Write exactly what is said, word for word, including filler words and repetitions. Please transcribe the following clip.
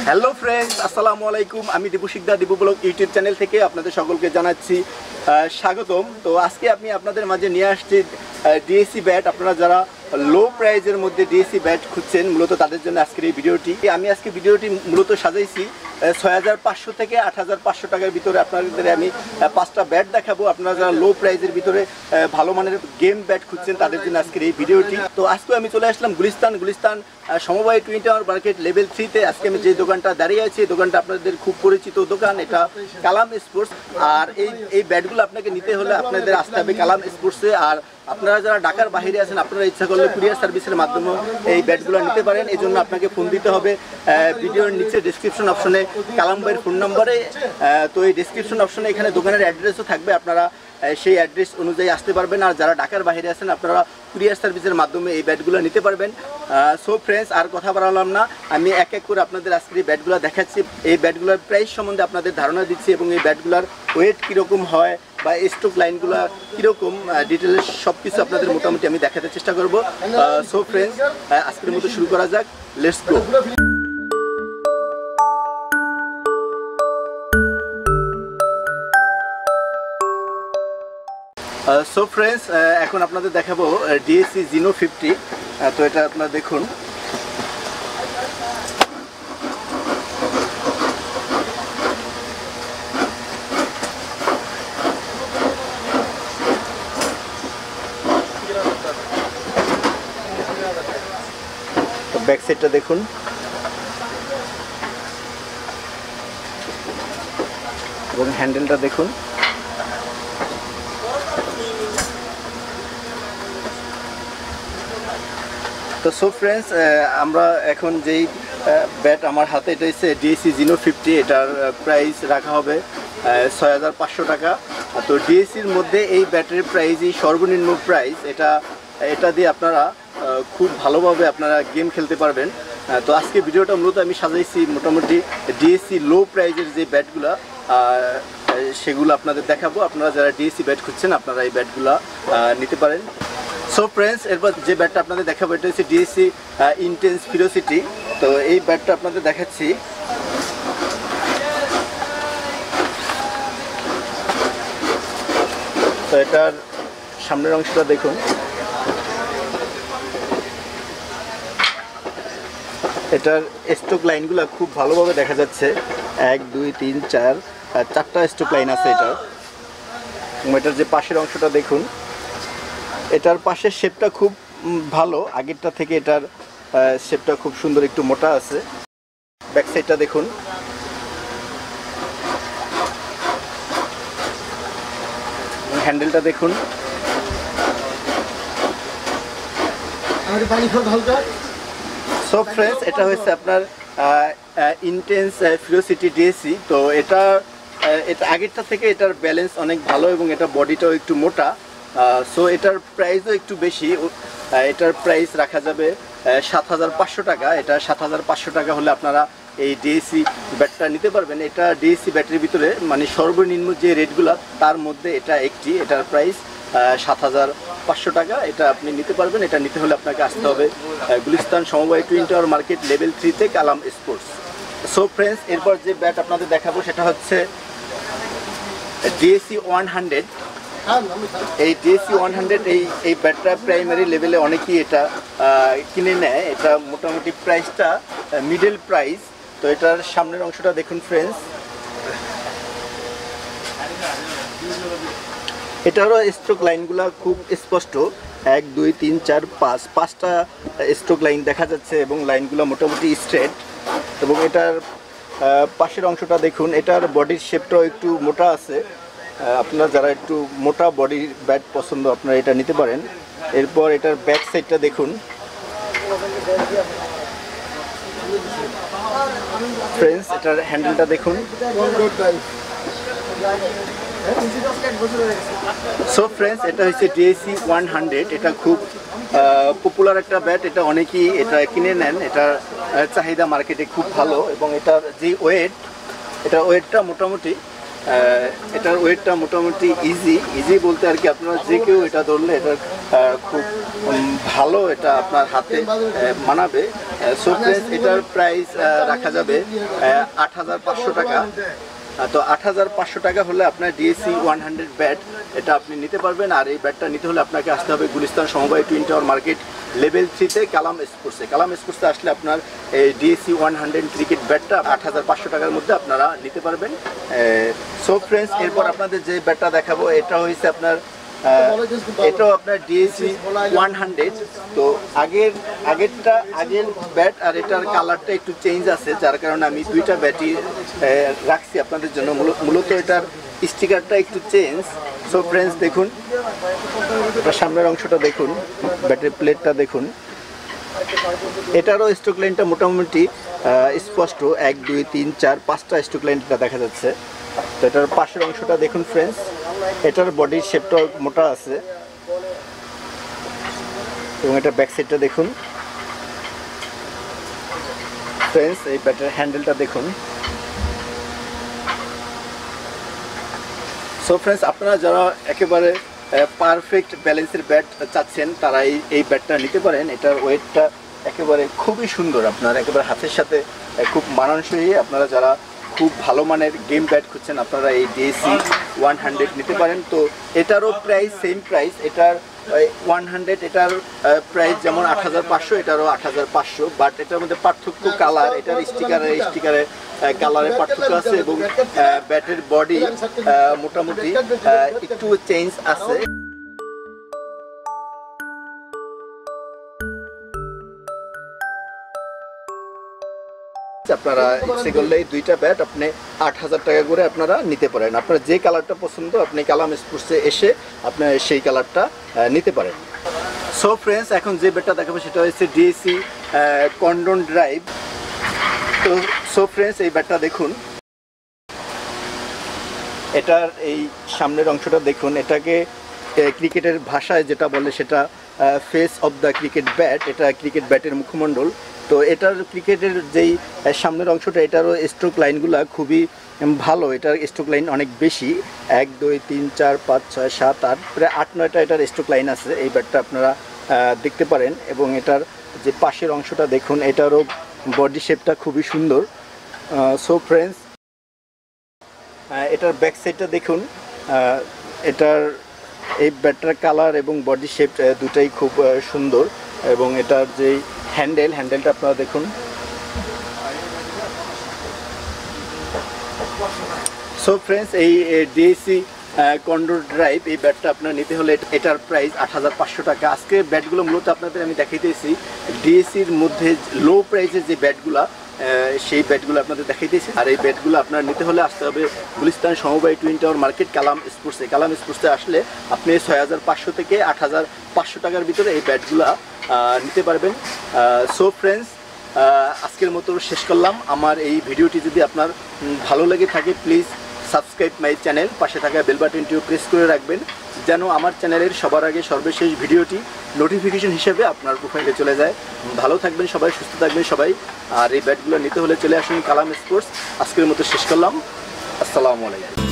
Hello friends, আসসালামু আলাইকুম। আমি Dipu Sikdar, Dipu blog YouTube channel থেকে আপনাদের সকলকে জানাচ্ছি স্বাগতম। তো আজকে আমি আপনাদের মাঝে নিয়ে আসছি ডিএসি ব্যাট। আপনারা যারা লো প্রাইজের মধ্যে ডিএসি ব্যাট খুঁজছেন, মূলত তাদের জন্য আজকের এই ভিডিওটি। আমি আজকে ভিডিওটি মূলত সাজাইছি ছয় হাজার পাঁচশো থেকে আট হাজার পাঁচশো টাকার ভিতরে আপনাদের আমি পাঁচটা ব্যাট দেখাবো। আপনারা যারা লো প্রাইজের ভিতরে ভালো মানের গেম ব্যাট খুঁজছেন তাদের জন্য আজকের এই ভিডিওটি। তো আজকে আমি চলে আসলাম গুলিস্তান গুলিস্তান সমবায় টুইন টাওয়ার মার্কেট লেভেল থ্রিতে। আজকে আমি যে দোকানটা দাঁড়িয়ে আছি, এই দোকানটা আপনাদের খুব পরিচিত দোকান, এটা কালাম স্পোর্টস। আর এই এই ব্যাটগুলো আপনাকে নিতে হলে আপনাদের আসতে হবে কালাম স্পোর্টসে। আর আপনারা যারা ঢাকার বাইরে আছেন, আপনারা ইচ্ছা করলে কুরিয়ার সার্ভিসের মাধ্যমে এই ব্যাটগুলো নিতে পারেন। এই জন্য আপনাকে ফোন দিতে হবে ভিডিওর নিচে ডিসক্রিপশন অপশনে কালাম ভাইয়ের ফোন নাম্বারে। তো এই ডিসক্রিপশন অপশনে এখানে দোকানের অ্যাড্রেসও থাকবে, আপনারা সেই অ্যাড্রেস অনুযায়ী আসতে পারবেন। আর যারা ঢাকার বাইরে আছেন, আপনারা কুরিয়ার সার্ভিসের মাধ্যমে এই ব্যাটগুলো নিতে পারবেন। সো ফ্রেন্ডস, আর কথা বাড়ালাম না, আমি এক এক করে আপনাদের আজকে এই ব্যাটগুলো দেখাচ্ছি। এই ব্যাটগুলোর প্রাইস সম্বন্ধে আপনাদের ধারণা দিচ্ছি এবং এই ব্যাটগুলোর ওয়েট কীরকম হয় বা স্ট্রোক লাইনগুলো কীরকম ডিটেলস সব কিছু আপনাদের মোটামুটি আমি দেখাতে চেষ্টা করব। সো ফ্রেন্ডস, আজকের মতো শুরু করা যাক, লেটস গো। সো ফ্রেন্ডস, এখন আপনাদের দেখাবো ডিএসি জিনো ফিফটি। তো এটা আপনারা দেখুন, ব্যাক সাইডটা দেখুন, এবং হ্যান্ডেলটা দেখুন। তো সো ফ্রেন্ডস, আমরা এখন যেই ব্যাট আমার হাতে, এটা হচ্ছে ডিএসি জিনো ফিফটি। এটার প্রাইস রাখা হবে ছয় হাজার পাঁচশো টাকা। তো ডিএসির মধ্যে এই ব্যাটের প্রাইসই সর্বনিম্ন প্রাইস। এটা এটা দিয়ে আপনারা খুব ভালোভাবে আপনারা গেম খেলতে পারবেন। তো আজকে ভিডিওটা মূলত আমি সাজাইছি মোটামুটি ডিএসি লো প্রাইজের যে ব্যাটগুলো, সেগুলো আপনাদের দেখাবো। আপনারা যারা ডিএসি ব্যাট খুঁজছেন, আপনারা এই ব্যাটগুলো নিতে পারেন। সো ফ্রেন্ডস, এরপর যে ব্যাটটা আপনাদের দেখাবো, এটা হচ্ছে ডিএসি ইন্টেন্স ফিরোসিটি। তো এই ব্যাটটা আপনাদের দেখাচ্ছি। তো এটার সামনের অংশটা দেখুন, এটার স্ট্রোক লাইনগুলো খুব ভালোভাবে দেখা যাচ্ছে। এক দুই তিন চার চারটা স্ট্রোক লাইন আছে এটার। এবং এটার যে পাশের অংশটা দেখুন, এটার পাশের শেপটা খুব ভালো, আগেরটা থেকে এটার শেপটা খুব সুন্দর, একটু মোটা আছে। ব্যাক সাইডটা দেখুন, হ্যান্ডেলটা দেখুন। সো ফ্রেন্ডস, এটা হচ্ছে আপনার ইন্টেন্স ফিরোসিটি ডিএসি। তো এটা এটা আগেরটা থেকে এটার ব্যালেন্স অনেক ভালো এবং এটা বডিটাও একটু মোটা। সো এটার প্রাইসও একটু বেশি। এটার প্রাইস রাখা যাবে সাত হাজার পাঁচশো টাকা। এটা সাত হাজার পাঁচশো টাকা হলে আপনারা এই ডিএসি ব্যাটটা নিতে পারবেন। এটা ডিএসি ব্যাটারির ভিতরে মানে সর্বনিম্ন যে রেটগুলো, তার মধ্যে এটা একটি। এটার প্রাইস সাত হাজার পাঁচশো টাকা। এটা আপনি নিতে পারবেন। এটা নিতে হলে আপনাকে আসতে হবে গুলিস্তান সমবায় টুইন টাওয়ার মার্কেট লেভেল থ্রিতে কালাম স্পোর্টস। সো ফ্রেন্ডস, এরপর যে ব্যাট আপনাদের দেখাবো সেটা হচ্ছে ডিএসি ওয়ান হান্ড্রেড। এই ডিএসি ওয়ান হান্ড্রেড এই এই ব্যাটটা প্রাইমারি লেভেলে অনেকেই এটা কিনে নেয়। এটা মোটামুটি প্রাইসটা মিডল প্রাইস। তো এটার সামনের অংশটা দেখুন ফ্রেন্ডস, এটারও স্ট্রোক লাইনগুলো খুব স্পষ্ট। এক দুই তিন চার পাঁচ পাঁচটা স্ট্রোক লাইন দেখা যাচ্ছে এবং লাইনগুলো মোটামুটি স্ট্রেট। এবং এটার পাশের অংশটা দেখুন, এটার বডির শেপটাও একটু মোটা আছে। আপনারা যারা একটু মোটা বডির ব্যাট পছন্দ, আপনারা এটা নিতে পারেন। এরপর এটার ব্যাক সাইডটা দেখুন ফ্রেন্ডস, এটার হ্যান্ডেলটা দেখুন। সো ফ্রেন্ডস, এটা হচ্ছে ডিএসি ওয়ান হান্ড্রেড। এটা খুব পপুলার একটা ব্যাট, এটা অনেকেই এটা কিনে নেন। এটার চাহিদা মার্কেটে খুব ভালো এবং এটার যে ওয়েট, এটা ওয়েটটা মোটামুটি এটার ওয়েটটা মোটামুটি ইজি ইজি বলতে আর কি আপনারা যে কেউ এটা ধরলে এটা খুব ভালো, এটা আপনার হাতে মানাবে। সো ফ্রেন্ডস, এটার প্রাইস রাখা যাবে আট হাজার পাঁচশো টাকা। তো আট হাজার পাঁচশো টাকা হলে আপনার ডিএসি ওয়ান হান্ড্রেড ব্যাট এটা আপনি নিতে পারবেন। আর এই ব্যাটটা নিতে হলে আপনাকে আসতে হবে গুলিস্তান সমবায় টুইন টাওয়ার মার্কেট লেভেল থ্রিতে কালাম স্পোর্টসে। কালাম স্পোর্টসে আসলে আপনার এই ডিএসি ওয়ান হান্ড্রেড ক্রিকেট ব্যাটটা আট হাজার পাঁচশো টাকার মধ্যে আপনারা নিতে পারবেন। সো ফ্রেন্ডস, এরপর আপনাদের যে ব্যাটটা দেখাবো এটা হয়েছে আপনার এটাও আপনার ডিএসি ওয়ান হান্ড্রেড। তো আগের আগেরটা আগের ব্যাট আর এটার কালারটা একটু চেঞ্জ আছে, যার কারণে আমি দুইটা ব্যাটই রাখছি আপনাদের জন্য। মূলত এটার স্টিকারটা একটু চেঞ্জ। সো ফ্রেন্ডস, দেখুন এটার সামনের অংশটা দেখুন, ব্যাটের প্লেটটা দেখুন। এটারও স্ট্রোক লাইনটা মোটামুটি স্পষ্ট, এক দুই তিন চার পাঁচটা স্ট্রোক লাইনটা দেখা যাচ্ছে। তো এটার পাশের অংশটা দেখুন ফ্রেন্ডস, এটার বডির শেপটা মোটা আছে এবং এটা ব্যাক সাইডটা দেখুন ফ্রেন্ডস। এই ব্যাটের হ্যান্ডেলটা দেখুন। সো ফ্রেন্ডস, আপনারা যারা একেবারে পারফেক্ট ব্যালেন্সের ব্যাট চাচ্ছেন তারা এই এই ব্যাটটা নিতে পারেন। এটার ওয়েটটা একেবারে খুবই সুন্দর, আপনার একেবারে হাতের সাথে খুব মানানসই। আপনারা যারা খুব ভালো মানের গেম ব্যাট খুঁজছেন আপনারা এই ডিএসি ওয়ান হান্ড্রেড নিতে পারেন। তো এটারও প্রাইস সেম প্রাইস, এটার ওয়ান হান্ড্রেড এটার প্রাইস যেমন আট হাজার পাঁচশো, এটারও আট হাজার পাঁচশো। বাট এটার মধ্যে পার্থক্য কালার, এটার স্টিকারের স্টিকারের কালারের পার্থক্য আছে এবং ব্যাটের বডি মোটামুটি একটু চেঞ্জ আছে। আপনারা ইচ্ছে করলে দুইটা ব্যাট আপনি আট হাজার টাকা করে আপনারা নিতে পারেন। আপনার যে কালারটা পছন্দ আপনি কালাম স্পোর্টসে এসে আপনার সেই কালারটা নিতে পারেন। সো ফ্রেন্ডস, এখন যে ব্যাটটা দেখাবো সেটা হচ্ছে ডিএসি কন্ডন ড্রাইভ। তো সো ফ্রেন্ডস, এই ব্যাটটা দেখুন, এটার এই সামনের অংশটা দেখুন। এটাকে ক্রিকেটের ভাষায় যেটা বলে সেটা ফেস অফ দ্য ক্রিকেট ব্যাট, এটা ক্রিকেট ব্যাটের মুখমণ্ডল। তো এটার ক্রিকেটের যেই সামনের অংশটা এটারও স্ট্রোক লাইনগুলো খুবই ভালো, এটার স্ট্রোক লাইন অনেক বেশি, এক দুই তিন চার পাঁচ ছয় সাত আট প্রায় আট নয়টা এটার স্ট্রোক লাইন আছে। এই ব্যাটটা আপনারা দেখতে পারেন এবং এটার যে পাশের অংশটা দেখুন, এটারও বডি শেপটা খুবই সুন্দর। সো ফ্রেন্ডস, এটার ব্যাক সাইডটা দেখুন, এটার এই ব্যাটটার কালার এবং বডি শেপ দুটাই খুব সুন্দর এবং এটার যেই হ্যান্ডেল হ্যান্ডেলটা আপনারা দেখুন। সো ফ্রেন্ডস, এই ডিএসি কন্ডোর ড্রাইভ এই ব্যাটটা আপনার নিতে হলে এটার প্রাইস আট হাজার পাঁচশো টাকা। আজকে ব্যাটগুলো মূলত আপনাদের আমি দেখাইতেছি ডিএসির মধ্যে লো প্রাইসের যে ব্যাটগুলো সেই ব্যাটগুলো আপনাদের দেখাইতেছি। আর এই ব্যাটগুলো আপনার নিতে হলে আসতে হবে গুলিস্তান সমবায় টুইন টাওয়ার মার্কেট কালাম স্পোর্টসে। কালাম স্পোর্টসে আসলে আপনি ছয় হাজার পাঁচশো থেকে আট হাজার পাঁচশো টাকার ভিতরে এই ব্যাটগুলো নিতে পারবেন। সো ফ্রেন্ডস, আজকের মতো শেষ করলাম। আমার এই ভিডিওটি যদি আপনার ভালো লেগে থাকে প্লিজ সাবস্ক্রাইব মাই চ্যানেল, পাশে থাকা বেল বাটনটিও প্রেস করে রাখবেন যেন আমার চ্যানেলের সবার আগে সর্বশেষ ভিডিওটি নোটিফিকেশন হিসেবে আপনার প্রোফাইলে চলে যায়। ভালো থাকবেন সবাই, সুস্থ থাকবেন সবাই। আর এই ব্যাটগুলো নিতে হলে চলে আসুন কালাম স্পোর্টস। আজকের মতো শেষ করলাম। আসসালামু আলাইকুম।